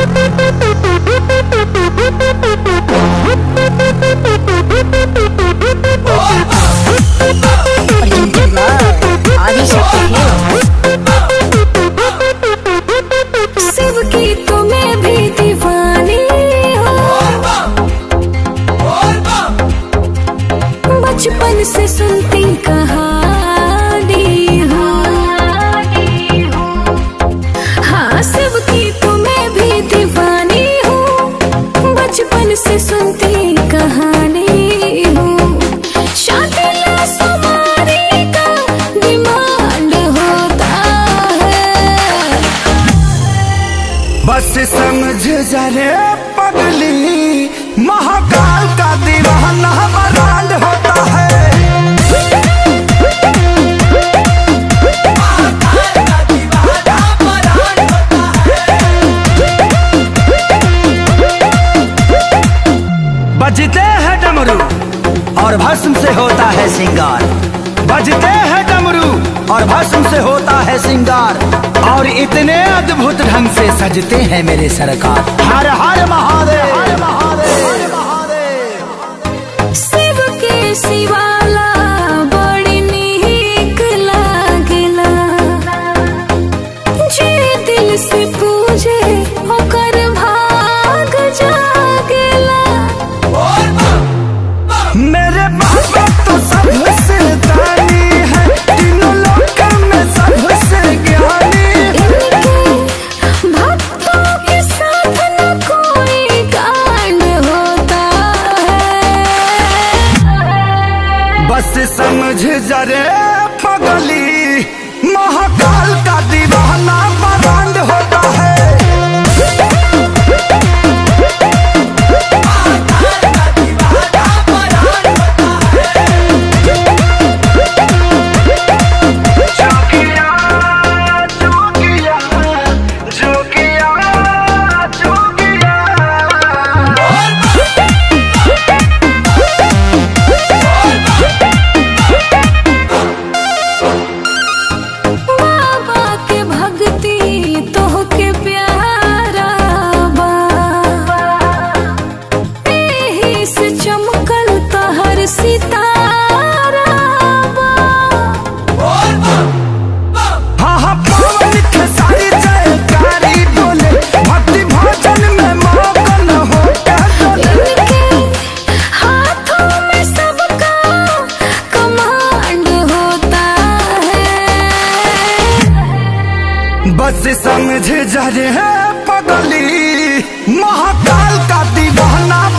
बचपन से सुनती कहानी हूँ, हाँ सबकी तो मैं भी दीवानी हूँ। बचपन से सुनती कहानी हूँ। शादी सुमारी का डिमांड होता है। बस समझ जा रे पगली, महाकाल का दीवाना बरांड होता है। बजते हैं डमरू और भस्म से होता है सिंगार। बजते हैं डमरू और भस्म से होता है सिंगार। और इतने अद्भुत ढंग से सजते हैं मेरे सरकार। हर हर महादेव, हर महादेव, हर महादेव। शिव के शिवाला बड़ी नीक लागेला, जे दिल से पूजे होकर भाग जागेला। मेरे बाबा तो सबसे दानी है, तीनों लोक में सबसे ज्ञानी। इनके भक्तों के साथ न कोई कांड होता है। बस समझ जा रे पगली, महाकाल का दीवाना बरांड होता है। बस समझ जा रे पगली, महाकाल का दीवाना